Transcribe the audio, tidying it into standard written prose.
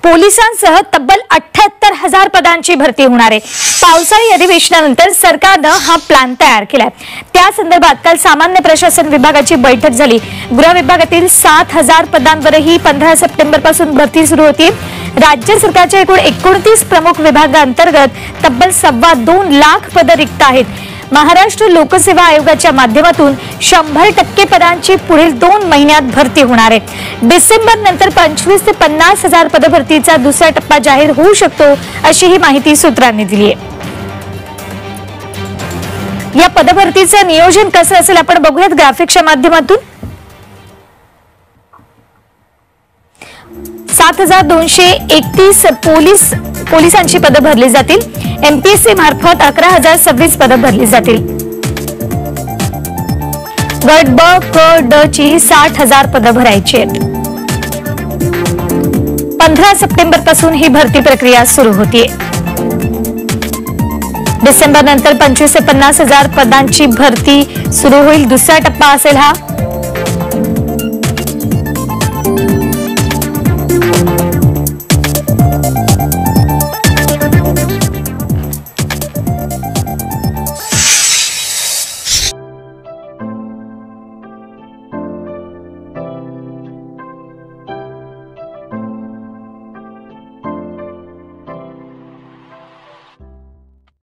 पोलिसांसह तब्बल 78,000 पदांची भरती होणार आहे। पावसाळी अधिवेशनानंतर सरकारनं हा प्लॅन तयार केलाय। त्या संदर्भात काल सामान्य प्रशासन विभागाची बैठक झाली। गृह विभागातील 7,000 पदांवरही 15 सप्टेंबर पासून भरती सुरू होती। राज्य सरकारच्या एकूण 29 प्रमुख विभागांतर्गत तब्बल 2.25 लाख पदं रिक्त आहेत। महाराष्ट्र लोकसेवा आयोगाच्या माध्यमातून 100% पदांची पुढील 2 महिन्यात भरती होणार आहे। डिसेंबर नंतर 25 ते 50 हजार पदभरतीचा दुसरा टप्पा जाहीर होऊ शकतो, अशी ही माहिती सूत्रांनी दिली आहे। या पदभरतीचं नियोजन कसं असेल आपण बघूयात ग्राफिक्सच्या माध्यमातून। 7,231 पोलिसांची पदं भरली जातील। एमपीएससी मार्फत 11,026 पदं भरली जातील। गट ब, क, ड ची 60,000 पदं भरायची आहेत। 15 सप्टेंबर पासून ही भरती प्रक्रिया सुरू होतीये। डिसेंबर नंतर 25 ते 50 हजार पदांची भरती सुरू होईल। दुसरा टप्पा असेल हा।